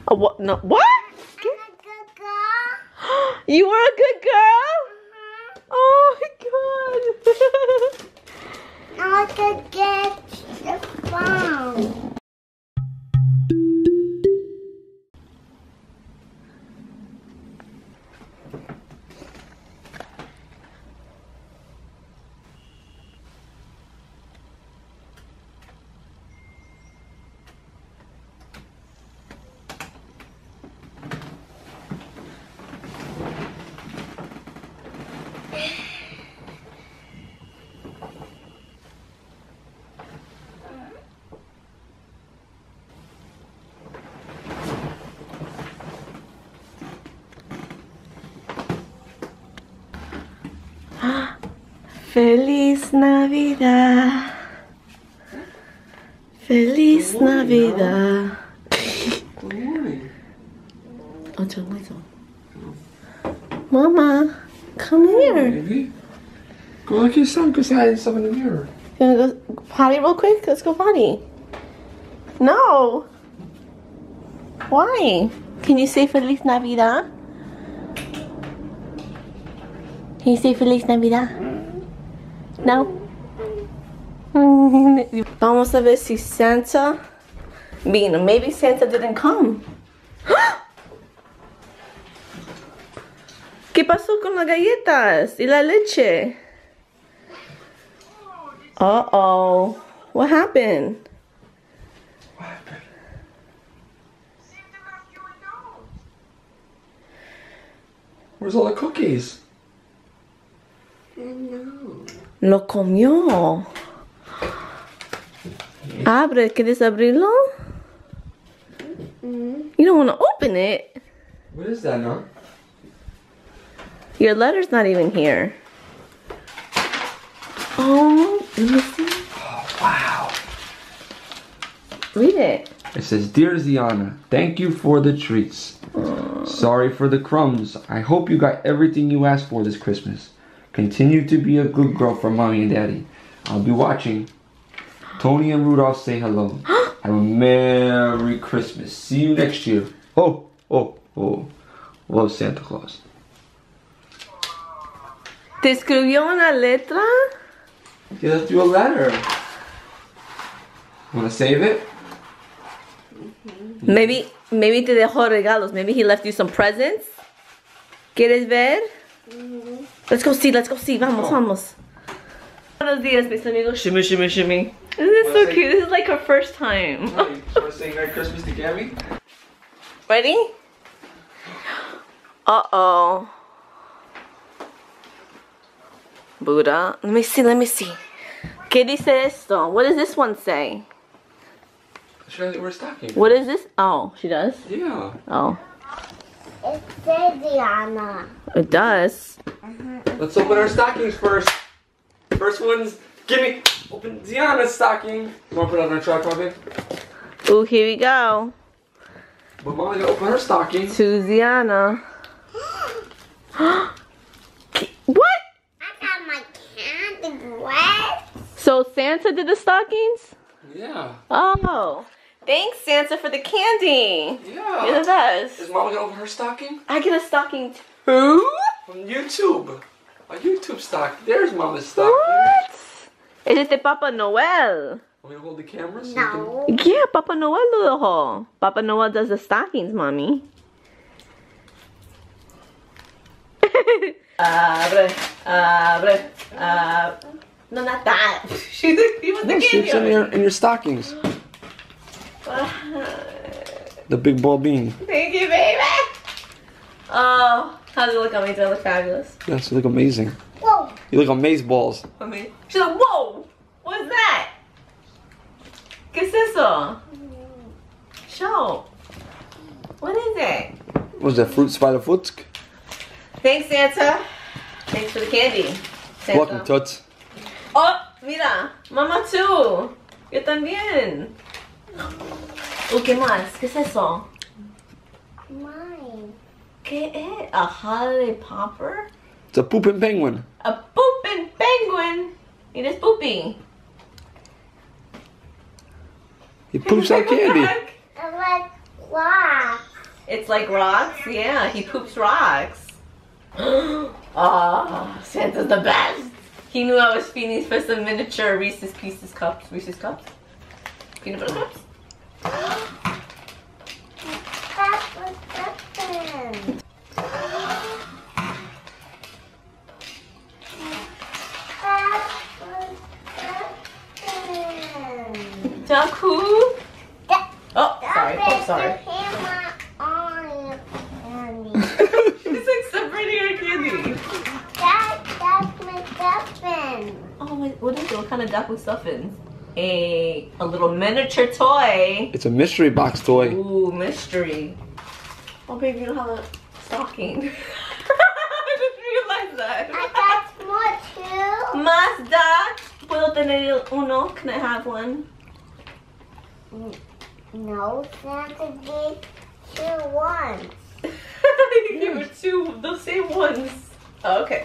What? No. What? I'm a good girl. You were a good girl? Oh my god. Now I can get the phone. Feliz Navidad. Feliz Navidad. Good morning. Oh, turn the lights on. Mama, come here. Baby. Go look at your son because I had something in the mirror. You wanna go potty real quick? Let's go potty. No. Why? Can you say Feliz Navidad? Can you say Feliz Navidad? No. Vamos a ver si Santa vino. Maybe Santa didn't come. ¿Qué pasó con las galletas y la leche? Uh-oh. What happened? What happened? Where's all the cookies? No. Lo comió. Abre, ¿quieres abrirlo? You don't want to open it. What is that, no? Your letter's not even here. Oh, let me see. Oh, wow. Read it. It says, Dear Ziana, thank you for the treats. Sorry for the crumbs. I hope you got everything you asked for this Christmas. Continue to be a good girl for Mommy and Daddy. I'll be watching. Tony and Rudolph say hello. Have a Merry Christmas. See you next year. Oh, oh, oh. Love, Santa Claus. ¿Te escribió una letra? Yeah, let's do a letter. Want to save it? Maybe te dejó regalos. Maybe he left you some presents. ¿Quieres ver? Let's go see. Vamos, vamos. Buenos días, mis amigos. Shimmy, shimmy, shimmy. Isn't this so cute? This is like her first time. You want to say Merry Christmas to Gabby? Ready? Uh-oh. Buddha. Let me see. ¿Qué dice esto? What does this one say? Should I wear a stocking? What is this? Oh, she does? Yeah. Oh. It says Diana. It does. Let's open our stockings first. First one's, gimme. Open Ziana's stocking. You want to put it on our tripod, babe? Ooh, here we go. But Mom's gonna open her stocking. To Ziana. What? I got my candy wet. So Santa did the stockings? Yeah. Oh. Thanks, Santa, for the candy. Yeah. You're the best. Is Mama gonna open her stocking? I get a stocking too? From YouTube. A YouTube stock. There's Mama's stocking. What? It's de Papa Noel. Want me to hold the camera? So No. Yeah, Papa Noel lo dejó. Papa Noel does the stockings, mommy. Abre. No, not that. He was the you can... candy. in your stockings. The big ball bean. Thank you, baby. Oh, how's it look on me? Do I look fabulous? Yes, you look amazing. Whoa. You look amazeballs. I mean, she's like, whoa, what's that? ¿Qué es eso? Show. What is it? What was that, fruit spider foot? Thanks, Santa. Thanks for the candy, Santa. Welcome, Toots. Oh, mira, mamá too. Yo también. ¿Qué más? ¿Qué es eso? Mine. ¿Qué es? A holiday popper? It's a pooping penguin. A pooping penguin. It is poopy. He poops out candy. I like clock. It's like rocks. Yeah, he poops rocks. Oh, Santa's the best. He knew I was feeding for some miniature Reese's Pieces cups. Reese's cups? Peanut butter cups? That was different. Daku? Oh, sorry. Oh, sorry. She's like separating her candy. That's my stuffing. Oh, what is it? What kind of duck with stuffing? A little miniature toy. It's a mystery box toy. Ooh, mystery. Oh, baby, you don't have a stocking. I just realized that. I got more too. Mazda. ¿Puedo tener uno? Can I have one? No, Santa gave 2 once. You gave her 2, the same ones. Oh, okay.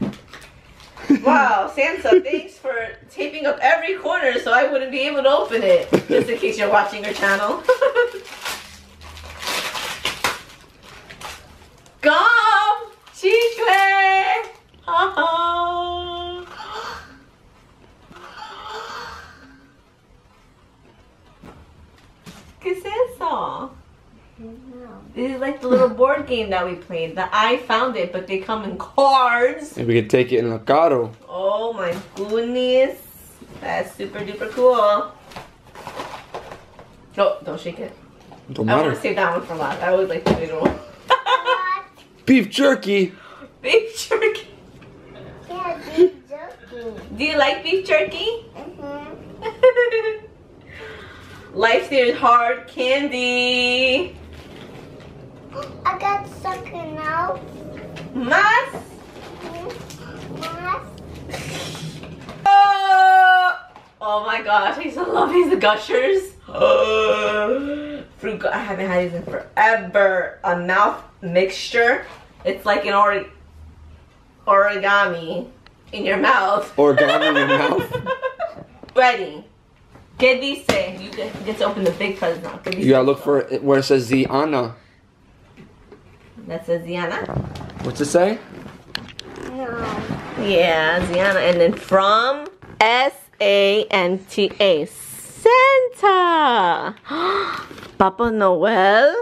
Wow, Santa, thanks for taping up every corner so I wouldn't be able to open it. Just in case you're watching her channel. Gum! Chicle! Oh. ¿Qué es eso? This is like the little board game that we played. That I found it, but they come in cards. And we can take it in a carro. Oh my goodness. That's super duper cool. No, don't shake it. Don't I want matter. to save that one for last. I would like the middle one. Beef jerky. Beef jerky. Yeah, beef jerky. Do you like beef jerky? Mm-hmm. Life's hard candy. I got something else. Mas. Mas. Oh my gosh, I used to love these Gushers. Fruit. I haven't had these in forever. A mouth mixture. It's like an origami in your mouth. Origami in your mouth. Ready. ¿Qué dice? You get to open the big present now. You gotta look for it where it says Ziana. That says Ziana? What's it say? No. Yeah, Ziana. And then from Santa. Santa. Papa Noel.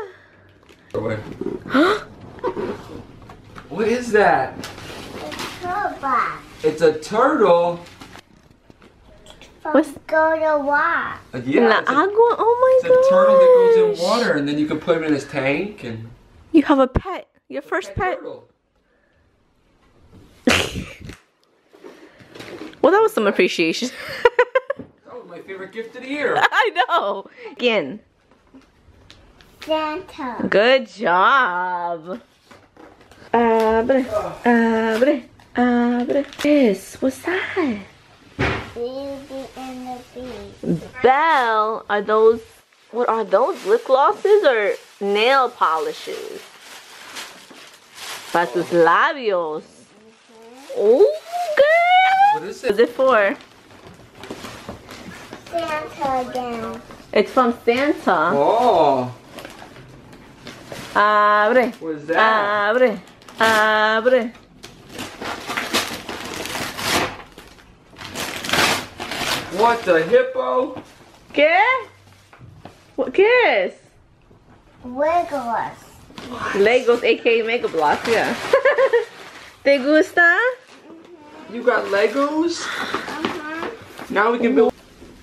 What is that? It's robot. It's a turtle. What's- Go to walk. Yeah, La it's a, agua? Oh it's my a turtle that goes gosh. in water, and then you can put him in his tank and. You have a pet. Your first pet. Turtle. Well, that was some appreciation. That was my favorite gift of the year. I know. Again. Santa. Good job. Abre. Abre. Abre. Yes. What's that? Beauty and the Beast. Belle. Are those... What are those? Lip glosses or nail polishes? Para tus labios. Oh, girl. What is What's it? it for? Santa again. It's from Santa. Oh, Abre. what is that? Abre. Abre. What the hippo? ¿Qué? ¿Qué es? Wiggles. Legos, aka Mega Bloks, yeah. ¿Te gusta? You got Legos? Uh-huh. Now we can build.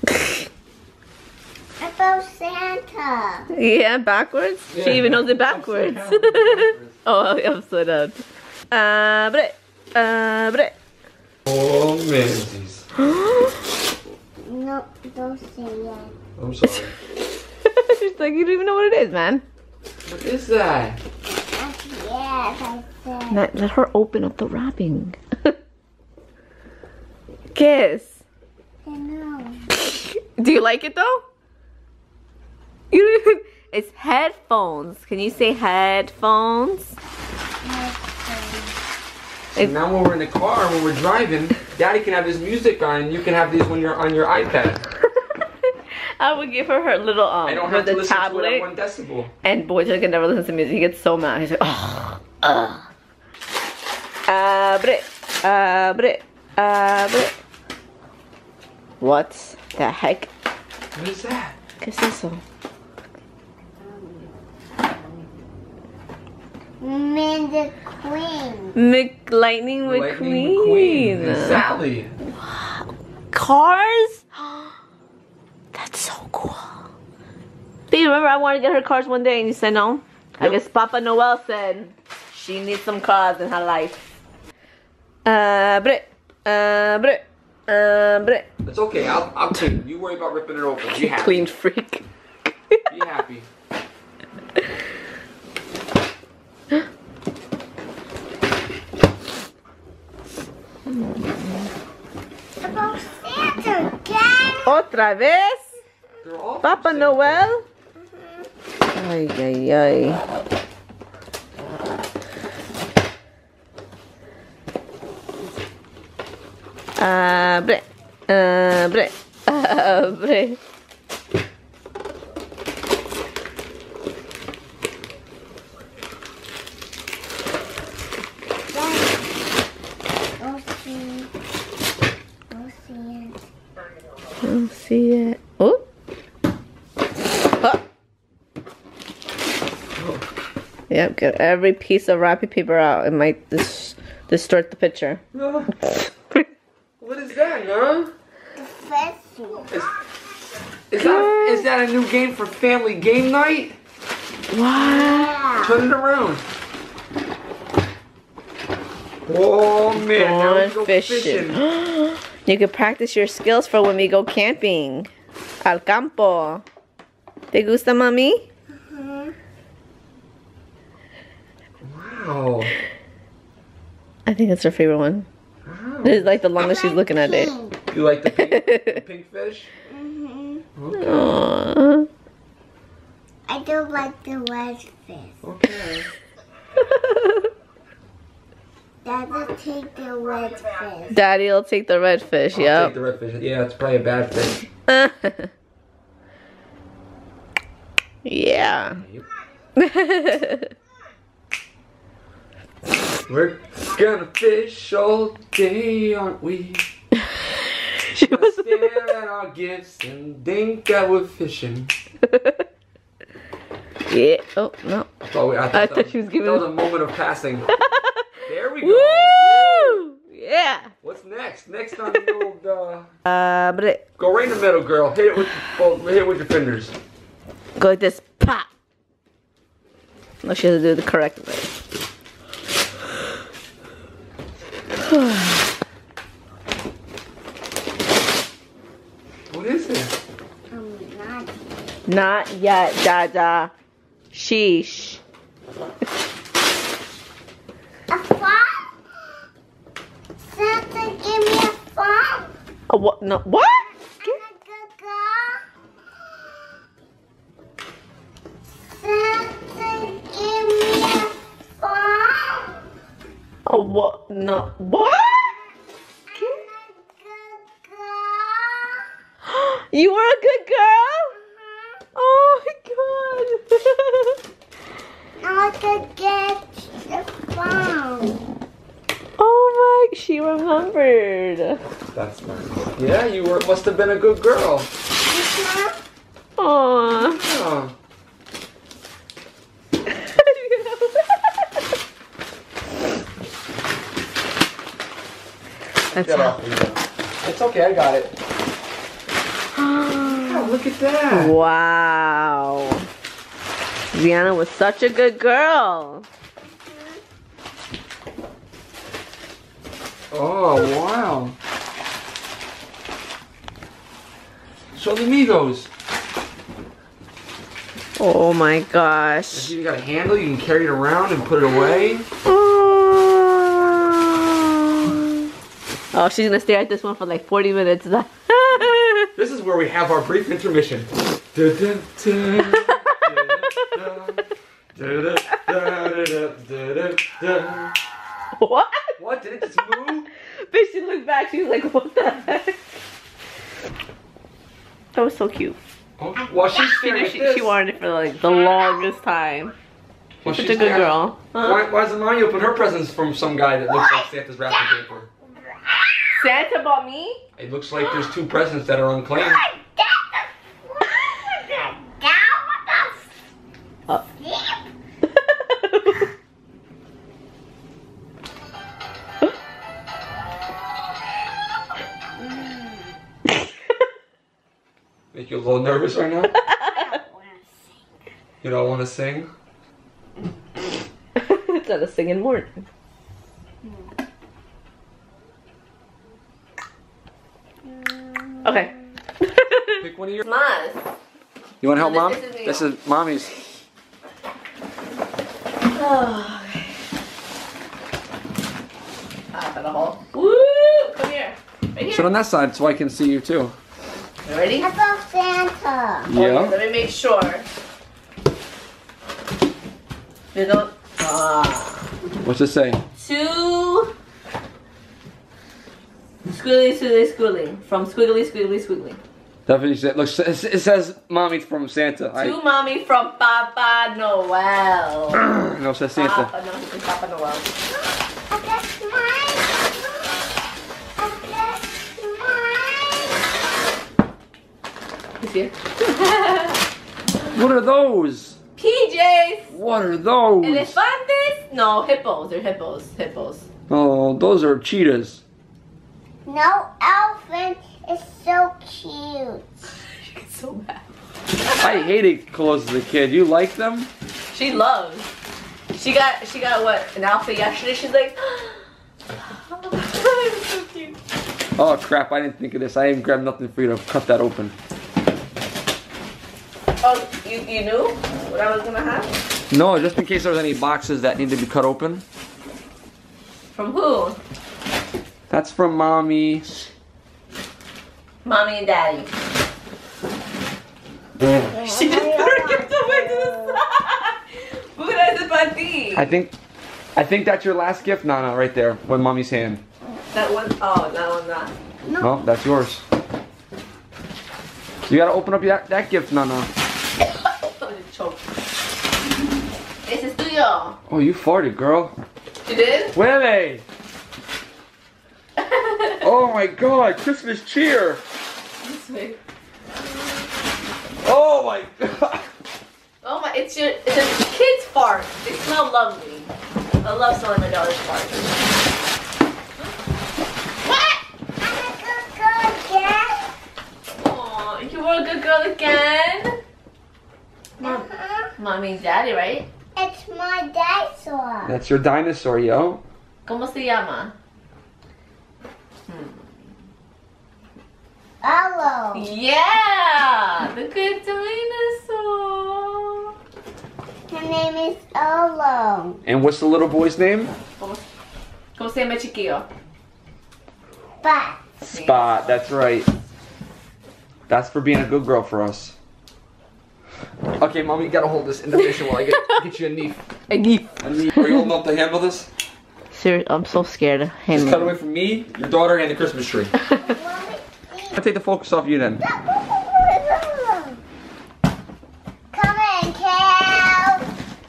About Santa. Yeah, backwards? Yeah. She even knows it backwards. Upside down. Oh, upside down. Abre. Abre. Oh, Menzies. No, don't say it. I'm sorry. She's like, you don't even know what it is, man. What is that? Yes, I said. Let her open up the wrapping. Kiss. I know. Do you like it though? You don't even, it's headphones. Can you say headphones? So now when we're in the car, when we're driving, Daddy can have his music on, and you can have these when you're on your iPad. I would give her her little I don't have with to the listen tablet. to it at 1 decibel. And boy, I can never listen to music. He gets so mad. He's like, oh, abre, abre, abre. What the heck? What is that? ¿Qué es eso? Man, the Queen. Lightning McQueen. And Sally. Cars? That's so cool. Do you remember I wanted to get her cars one day and you said no? I Yep. guess Papa Noel said she needs some cars in her life. Abre, abre, abre. It's okay. I'll clean. You worry about ripping it open. Be happy. Clean freak. Be happy. About Santa again. Otra vez? They're all Papa from Noel? Ay, ay, ay. Abre, abre, abre. Go see. Go see it. I don't see it. Oh. Oh. Yep, get every piece of wrapping paper out. It might distort the picture. No. What is that, huh? The festival. Is that a new game for family game night? Wow. Turn it around. Oh man, now we go fishing. You can practice your skills for when we go camping. Al campo. ¿Te gusta, mami? Wow. I think it's her favorite one. Wow. This is like the longest she's looking at it. You like the pink fish? Okay. Aww. I don't like the red fish. Okay. Dada take the red fish. Daddy will take the red fish, I'll yep. take the red fish. Yeah, it's probably a bad fish. Yeah. We're gonna fish all day, aren't we? She was Stare at our gifts and think that we're fishing. Yeah. Oh no. Oh, wait, I thought she was giving. That was a moment of passing. There we go. Woo! Yeah. What's next? Next on the old. But Go right in the middle, girl. Hit it with your fingers. go like this. Pop. No, she has to do it the correct way. What is it? Not Not yet, Dada. Sheesh. a phone? Santa, give me a phone. Oh, what? No. What? Santa, give me a phone. Oh, what? No. What? You were a good girl? Oh my god. Now I can get the phone. Oh my, she remembered. That's nice. Yeah, you were. Must have been a good girl. Aww. Oh. That's Get off of you. It's okay, I got it. Yeah, look at that. Wow. Ziana was such a good girl. Oh, wow. Show the amigos. Oh my gosh. You got a handle, you can carry it around and put it away. Oh, she's gonna stare at this one for like 40 minutes. This is where we have our brief intermission. What? What? Did it just move? But she looked back, she was like, what the heck? That was so cute. Oh, well, she's staring She wanted it for like the longest time. Well, She's such a good girl. Why doesn't Mommy open her presents from some guy that looks like Santa's wrapping paper? Santa bought me? It looks like there's 2 presents that are unclaimed. Make you a little nervous right now? You don't want to sing? It's not a singing morning. Okay. Pick one of your. Mas. You want to help No, Mom? this isn't This yours. is Mommy's. Oh, okay. Got a hole. Woo! Come here. Right here. Sit on that side so I can see you too. You ready? I saw Santa. Yeah. Let me make sure. You don't. What's it say? 2 squiggly from squiggly. Definitely said. Look, it says Mommy from Santa. To mommy from Papa Noel. No, it says Santa. Papa Noel. It's Papa Noel. I got mine. I got mine. He's here. What are those? PJs. What are those? Elefantes? No, hippos. They're hippos. Oh, those are cheetahs. No elephant is so cute. It's so bad. I hated clothes as a kid. You like them? She loves. She got what? An outfit yesterday. She's like, it's so cute. Oh crap! I didn't think of this. I didn't grab nothing for you to cut that open. Oh, you knew what I was gonna have? No, just in case there was any boxes that need to be cut open. From who? That's from Mommy. Mommy and Daddy. She just threw her gift away to the side. Puras de para ti. I think that's your last gift, Nana, right there, with Mommy's hand. That one, oh, that one not. No, that's yours. You gotta open up that gift, Nana. Oh, just choked. Ese es tuyo. Oh, you farted, girl. You did? Huele! Oh my God, Christmas cheer! This way. Oh my God! Oh my, it's a kid's fart. They smell lovely. I love smelling my daughter's fart. I'm a good girl again. Aw, you were a good girl again? Mommy and Daddy, right? It's my dinosaur. That's your dinosaur, yo. ¿Cómo se llama? Hello. Yeah! The good dinosaur. Her name is Olo. And what's the little boy's name? ¿Cómo se llama el chiquillo? But Spot, that's right. That's for being a good girl for us. Okay, Mommy, you gotta hold this individual while I get you a knife. A geek. Are you old enough to handle this? Seriously, I'm so scared of him. Just cut away from me, your daughter, and the Christmas tree. I'll take the focus off you then. come in, Cal.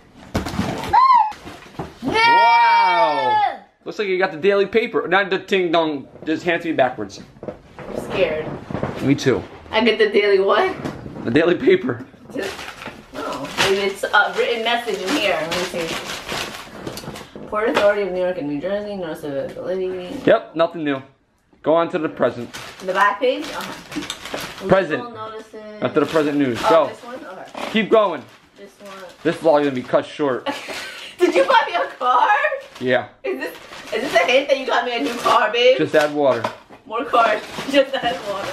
Wow! Looks like you got the daily paper. Not the ting dong. Just hand it to me backwards. I'm scared. Me too. I get the daily what? The daily paper. Oh, maybe it's a written message in here. Let me see. Port Authority of New York and New Jersey, notice of availability. Yep, nothing new. Go on to the present. The back page? Present. Legal notices. After the present news. Oh, Go. this one? Okay. Keep going. This one. This vlog is gonna be cut short. Did you buy me a car? Yeah. Is this a hint that you got me a new car, babe? Just add water. More cars. Just add water.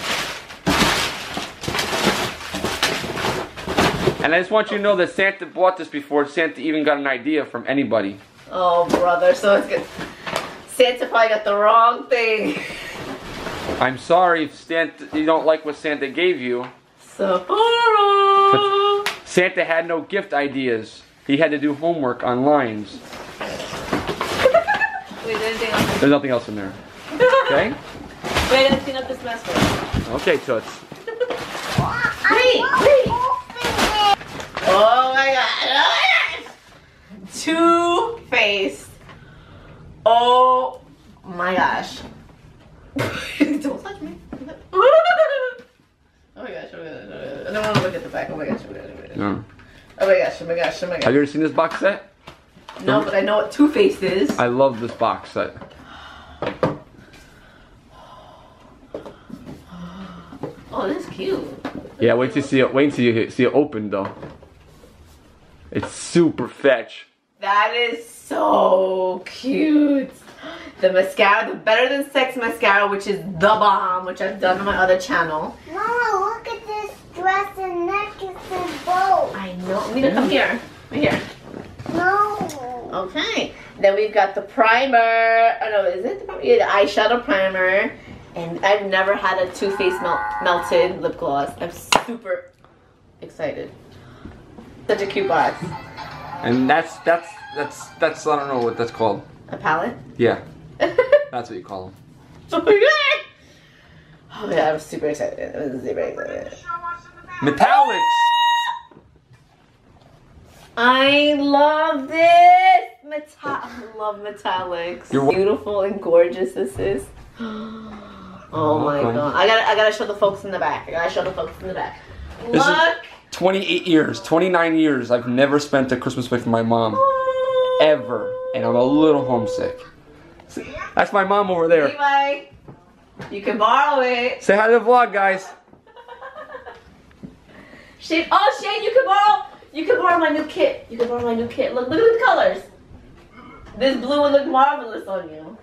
And I just want you to know that Santa bought this before Santa even got an idea from anybody. Oh, brother. So it's good. Santa probably got the wrong thing. I'm sorry if you don't like what Santa gave you. So. Santa had no gift ideas. He had to do homework on lines. Wait, anything else? There's nothing else in there. Okay? Wait, let's clean up this mess first. Okay, Toots. I Wait. Oh my god. Two-Faced. Oh my gosh. Don't touch me. Oh my gosh, I don't want to look at the back. Oh my gosh, No. Oh my gosh. Have you ever seen this box set? No, but I know what Two-Faced is. I love this box set. Oh, this is cute. Yeah, wait till you see it. Wait until you see it open though. It's super fetch. That is so cute. The mascara, the Better Than Sex mascara, which is the bomb, which I've done on my other channel. Mama, look at this dress and necklace and bow. I know. Nina, come here. Right here. No. Okay. Then we've got the primer. Oh no, is it the primer? Yeah, the eyeshadow primer. And I've never had a Too Faced melted lip gloss. I'm super excited. Such a cute box. And that's I don't know what that's called. A palette? Yeah. That's what you call them. Oh my god! Oh yeah, I was super excited. I was super excited. Metallics! I love this! I love metallics. You're beautiful and gorgeous this is. Oh my god. I gotta show the folks in the back. This is Look! 28 years, 29 years I've never spent a Christmas away from my mom. Ever. And I'm a little homesick. That's my mom over there. Levi, you can borrow it. Say hi to the vlog, guys. Shane, you can borrow my new kit. Look at the colors. This blue would look marvelous on you.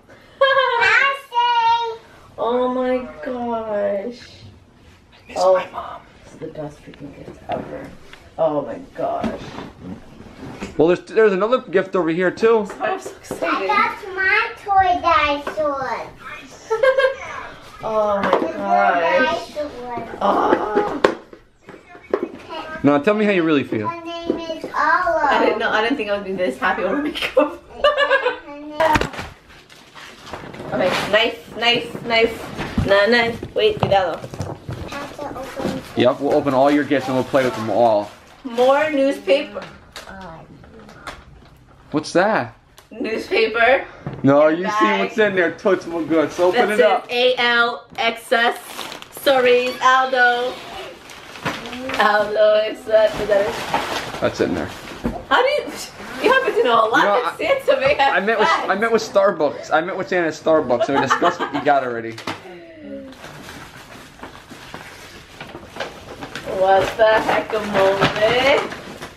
Oh my gosh. I miss my mom. This is the best freaking gift ever. Oh my gosh. Well, there's another gift over here too. I'm so excited. That's my toy dinosaur. Oh my gosh. Oh. No, tell me how you really feel. Her name is Ola. I didn't think I would be this happy over makeup. Okay, knife. Wait, cuidado. Have to open. Yep, we'll open all your gifts and we'll play with them all. More newspaper. What's that? Newspaper. No, you see bag. what's in there. Toots more good. So open That it up. says AL excess. Sorry, Aldo. Aldo excess. Is that it? That's in there. How do you happen to know a lot You know, of Santa may have I met with Starbucks. I met with Santa at Starbucks and we discussed what you got already. What the heck a moment?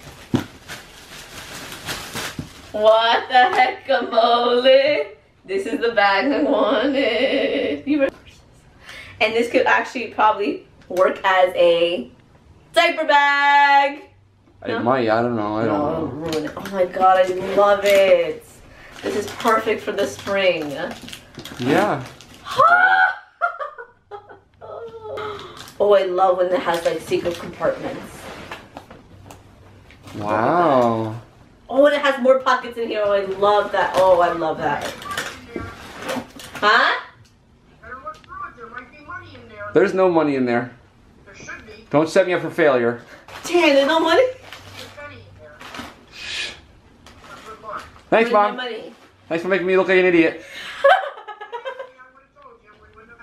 What the heck a mole? This is the bag I wanted. And this could actually probably work as a diaper bag. It might, I don't know. I don't know. Ruin it. Oh my god, I love it. This is perfect for the spring. Yeah. Oh, I love when it has like secret compartments. Wow. Oh, and it has more pockets in here. Oh, I love that. Oh, I love that. Huh? There's no money in there. There should be. Don't set me up for failure. Damn, there's no money? There's a penny in there. Good luck. Thanks, Where's my Mom. money? Thanks for making me look like an idiot. I would have told you we wouldn't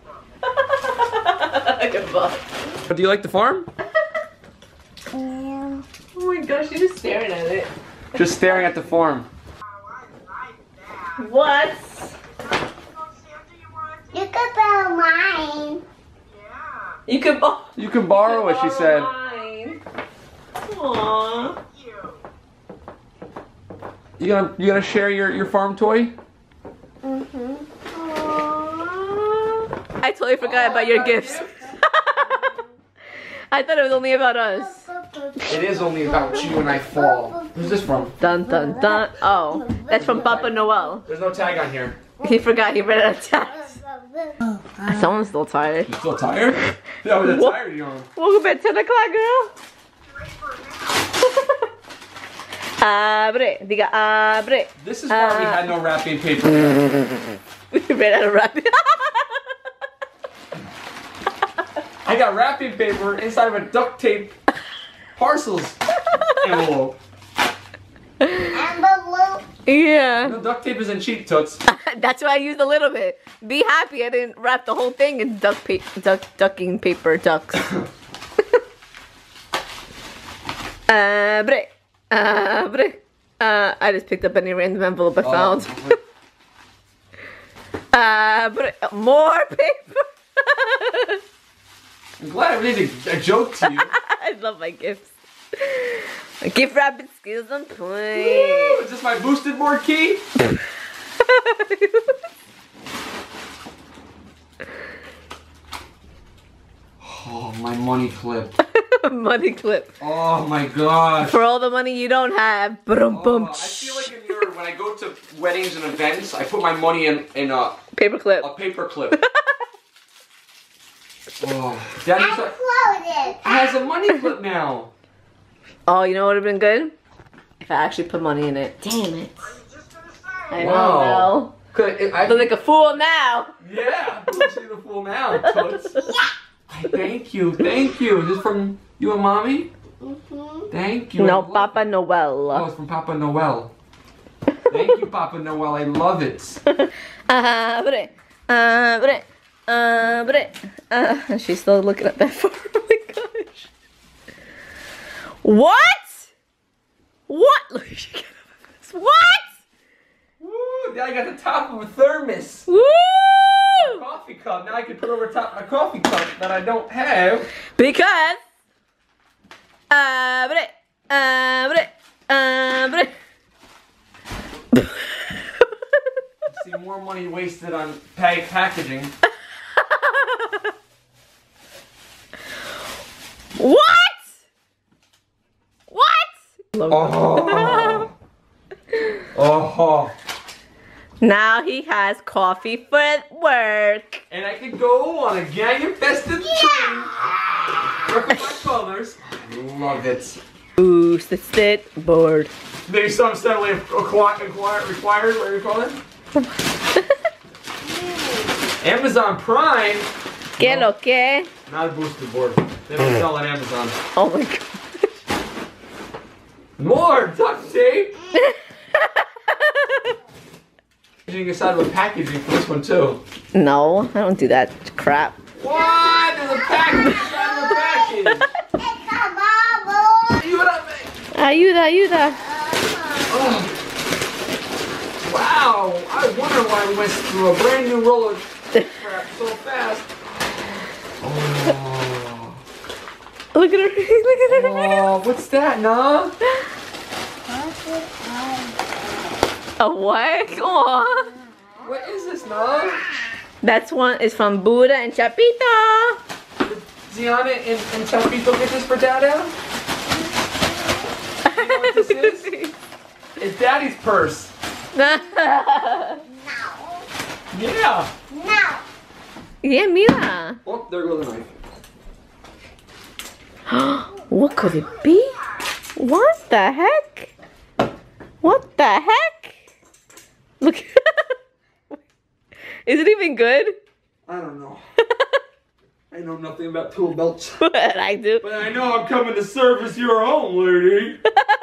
have had this problem. Goodbye. Do you like the farm? Yeah. Oh my gosh, you're just staring at it. Just staring at the farm. Oh, I like that. What? You know, Santa, you wanted to? You could borrow mine. Yeah. You could borrow. You can borrow it, she said. Mine. Aww. Thank you. You gonna share your farm toy? Mm-hmm. Aww. I totally forgot about your gifts. I thought it was only about us. It is only about you and I fall. Who's this from? Dun dun dun. Oh, that's from Papa Noel. There's no tag on here. He forgot he ran out of tags. Someone's still tired. You still tired? Yeah, I was tired, you know. Welcome back 10 o'clock, girl. Abre, diga abre. This is why we had no wrapping paper. We ran out of wrapping. I got wrapping paper inside of a duct tape parcels envelope. Envelope. Yeah. No, duct tape isn't cheap, Toots. That's why I used a little bit. Be happy I didn't wrap the whole thing in ducking paper ducks. I just picked up any random envelope I found. More paper. I'm glad I made a joke to you. I love my gifts. My gift wrapping skills on point. Woo, is this my boosted board key? Oh, my money clip. Money clip. Oh my gosh. For all the money you don't have. Boom. I feel like when I go to weddings and events, I put my money in a Paper clip. paper clip. Oh, Daddy's like, Uploaded. has a money clip now. Oh, you know what would have been good? If I actually put money in it. Damn it. I know. Wow. I look like a fool now. Yeah, I'm see the full now, Toots. Thank you. Is this from you and Mommy? Thank you. No, Papa Noel. Oh, it's from Papa Noel. Thank you, Papa Noel. I love it. She's still looking at that phone. Oh my gosh. What? Look, she got this. What? Woo, now I got the top of a thermos. Woo! Coffee cup. Now I can put over top my coffee cup that I don't have. Because See more money wasted on packaging. What? Oh. Oh. Now he has coffee for work. And I can go on a gang-infested train. Record my colors. I love it. Ooh, sit bored. They some suddenly required, what do you call it? Amazon Prime. ¿Qué lo que? Not a boosted board. They don't sell on Amazon. Oh my god. More duct tape. Inside of a packaging for this one too. No, I don't do that crap. What? There's a package inside of a package. It's a bubble. Ayuda. Oh. Wow. I wonder why we went through a brand new roller crap so fast. Oh. Look at her. Oh, what's that, Nah? A what? Aww. What is this, Nah? That's one is from Buddha and Chapito. Did Ziana and Chapito get this for Dada? You know what this is? It's Daddy's purse. No. Yeah. No. Yeah, mira. Oh, there goes the knife. What could it be? What the heck? What the heck? Look. Is it even good? I don't know. I know nothing about tool belts. But I do. But I know I'm coming to service your home, lady.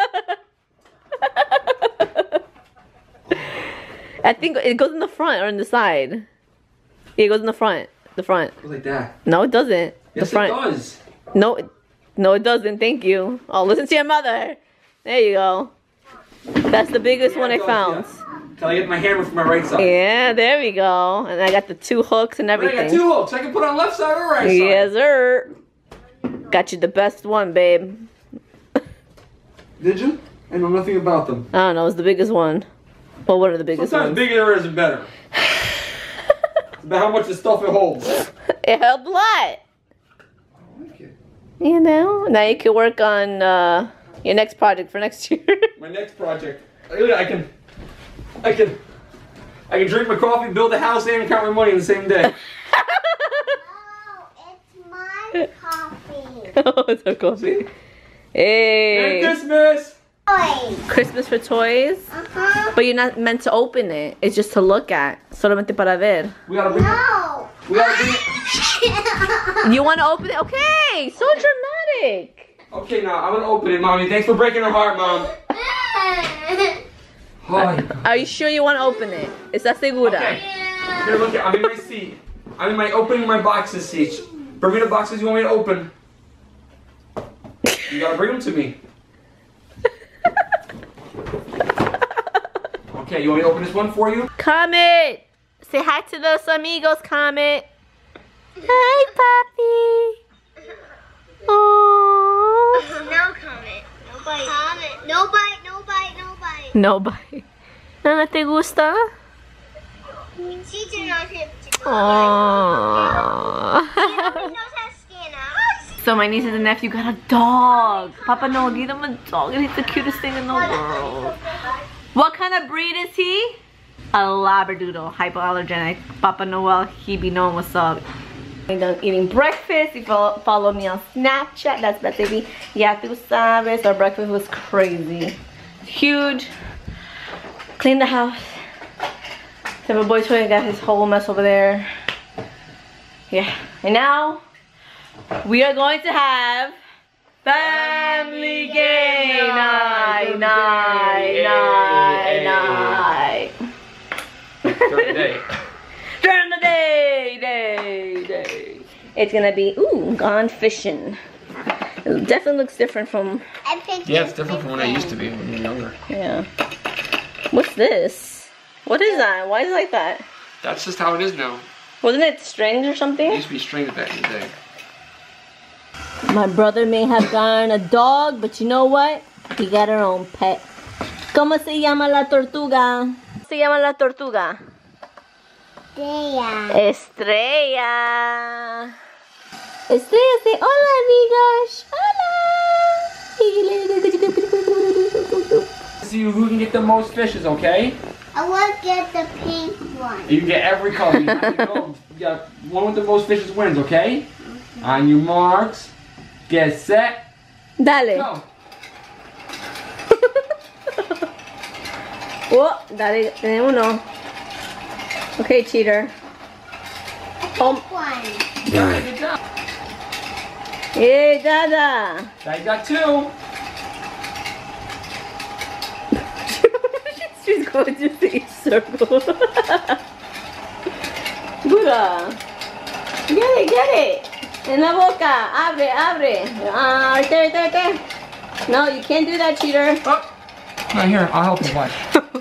I think it goes in the front or in the side. Yeah, it goes in the front. The front. Like that. No, it doesn't. Yes, the front. it does. No, it doesn't. Thank you. Oh, listen to your mother. There you go. That's the biggest one I found. Yeah. Till I get my hammer from my right side. Yeah, there we go. And I got the 2 hooks and everything. I got 2 hooks. I can put on left side or right side. Yes, sir. Got you the best one, babe. Did you? I know nothing about them. I don't know. It's the biggest one. Well, what are the biggest Sometimes ones? bigger isn't better. It's about how much the stuff it holds. It helped a lot. Okay. You know? Now you can work on your next project for next year. My next project. I can drink my coffee, build a house, and count my money in the same day. No, it's my coffee. Oh, it's a coffee. Merry Hey. Christmas! Toy. Christmas for toys? But you're not meant to open it. It's just to look at. Solamente para ver. We gotta bring No. We gotta bring You want to open it? Okay, so dramatic. Okay, now I'm gonna open it, Mommy. Thanks for breaking her heart, Mom. Oh, my God. Are you sure you want to open it? ¿Estás segura? Okay. Here, look, I'm in my seat. I'm in my opening my boxes seat. Bring me the boxes you want me to open. You gotta bring them to me. Okay, you want me to open this one for you? Comet. Say hi to those amigos, Comet. Hi, Papi. Oh. No comment. No bite. Comment. No bite. No bite. No bite. No bite. Nana, te gusta? She did not hit. Aww. So my nieces and nephew got a dog. Papa Noel, give them a dog, and he's the cutest thing in the world. What kind of breed is he? A Labradoodle, hypoallergenic. Papa Noel, he be knowing what's up. I'm done eating breakfast. If you follow me on Snapchat, that's that baby. Ya tú sabes, our breakfast was crazy. Huge. Cleaned the house. So my boy Toy got his whole mess over there. Yeah, and now we are going to have family game night. During the day. During the day. It's gonna be, ooh, gone fishing. It definitely looks different from, Yeah, it's different from when I used to be when you were younger. yeah. What's this? What is that? Why is it like that? That's just how it is now. Wasn't it strange or It something? used to be strings back in the day. My brother may have gotten a dog, but you know what? He got her own pet. ¿Cómo se llama la tortuga? ¿Cómo se llama la tortuga? Estrella. Estrella, say hola, amigos. Hola. See who can get the most fishes, okay? I want to get the pink one. You can get every color. You have to go. Yeah, one with the most fishes wins, okay? On your marks, get set, Dale. go. Oh, dale, tenemos uno. Okay, cheater. One. Yeah, good job. Hey, Dada. I got two. She's going to the circle. Buddha. Get it. En la boca. Abre. Right there. No, you can't do that, cheater. Oh, right here. I'll help you. Watch.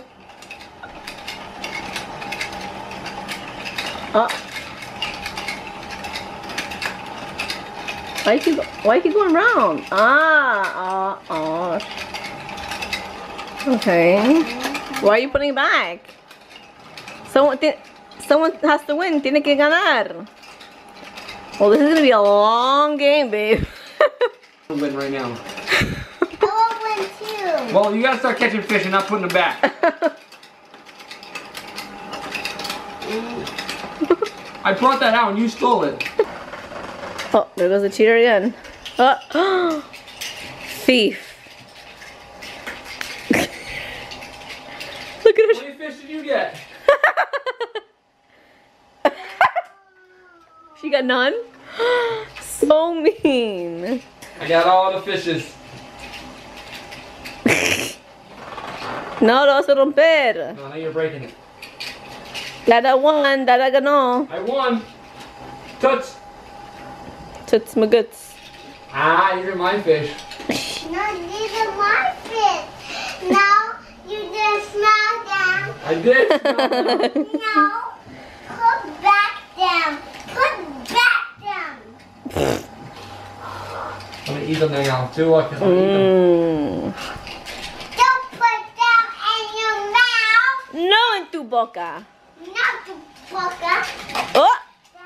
Oh. Why you keep going round? Okay. Why are you putting it back? Someone has to win. Tiene que ganar. Well, this is gonna be a long game, babe. I'm win right now. I want one too. Well, you gotta start catching fish and not putting them back. I brought that out and you stole it. Oh, there goes the cheater again. Oh. Thief. Look at her. How many fish did you get? She got none? So mean. I got all the fishes. No, lo vas a romper. No, now you're breaking it. Dada won, Dada ganó. I won. Toots. Toots my guts. Ah, you're my fish. No, these are my fish. No, you just smell them. I did. No, put back them. Put back them. I'm gonna eat them now too. Look, I'm gonna eat them. Don't put them in your mouth. No en tu boca. Not to poker. Oh!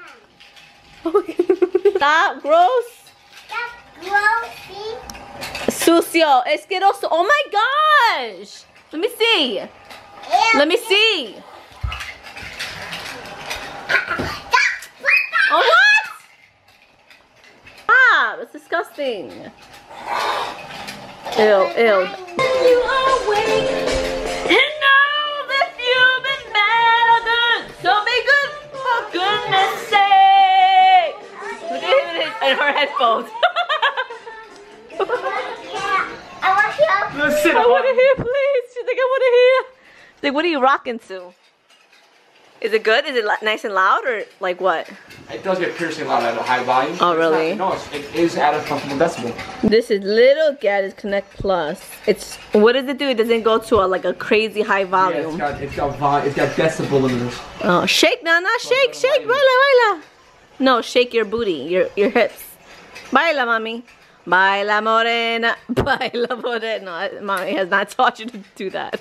Stop, gross. That's grossy. Sucio, asqueroso. Oh my gosh! Let me see. Let me see. Oh, what? Ah, it's disgusting. Ew. You are awake and know that you've been bad or good. So be good for goodness sake. in her headphones. I want you. Let's sit I want to hear, please. She's like, I want to hear. She's like, what are you rocking to? Is it good? Is it nice and loud or like what? It does get piercing loud at a high volume. Oh, really? It is at a comfortable decibel. This is Little Gaddis Connect Plus. It's, what does it do? It doesn't go to like a crazy high volume. Yeah, it's got decibel limiters. Oh, shake, Nana, shake, shake, baila, baila. No, shake your booty, your hips. Baila, mami. Baila, morena. Baila, morena. No, mommy has not taught you to do that.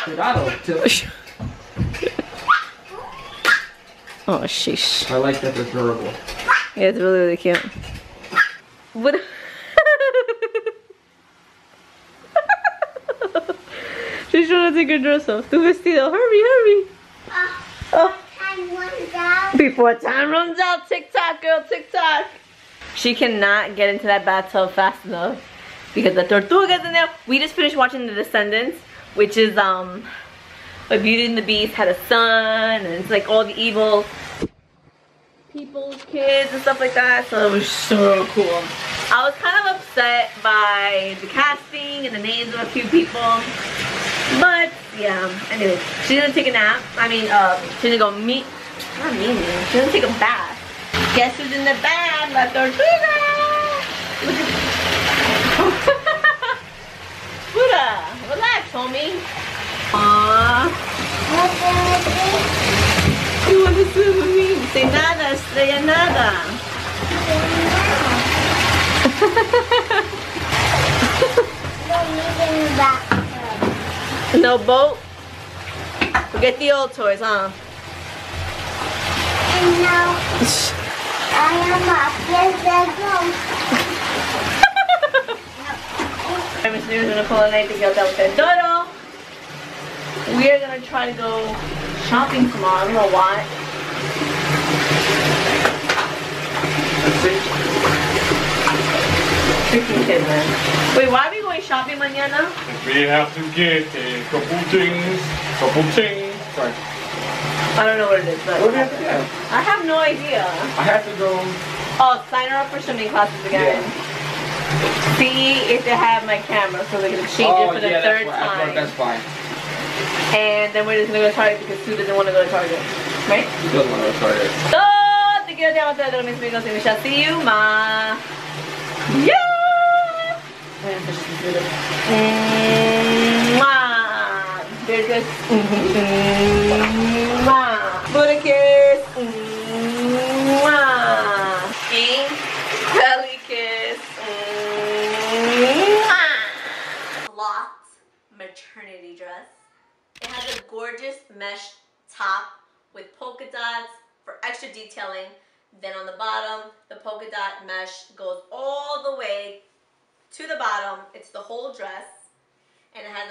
Oh, sheesh. I like that they're durable. Yeah, it's really, really cute. What? She's trying to take her dress off. Tu vestido. Hurry, hurry. Oh. Time runs out. Before time runs out, TikTok, girl, TikTok. She cannot get into that bathtub fast enough because the tortugas in there. We just finished watching The Descendants, which is like Beauty and the Beast had a son, and it's like all the evil people's kids and stuff like that. So it was so cool. I was kind of upset by the casting and the names of a few people, but yeah. Anyway, she's gonna take a nap. I mean, she's gonna go meet. Not meet me. She's gonna take a bath. Guess who's in the bath? La tortuga. Look at. Buddha, relax, homie. Aww. You want to swim with me? Say nada, estrella, nada. No boat? Forget the old toys, huh? And now I am up. Yes, let's go. Mis niños van a poner ahí que hotel Toro. We are gonna try to go shopping tomorrow. I don't know why. Let's see. Freaking kid, man. Wait, why are we going shopping mañana? We have to get a couple things. Sorry. I don't know what it is, but What do we have to do? I have no idea. I have to go. Oh, sign her up for swimming classes again. See if they have my camera so they can exchange it for the third time. That's fine. And then we're just gonna go to Target because Sue doesn't want to go to Target. Right? He doesn't want to go Target. So, te quiero demasiado, mis amigos, and we shall see you, ma. Yeah! Mwah! There's this. Mwah! Booty kiss. Mwah! King. Belly kiss. Mwah! Locked maternity dress. It has a gorgeous mesh top with polka dots for extra detailing. Then on the bottom, the polka dot mesh goes all the way to the bottom. It's the whole dress, and it has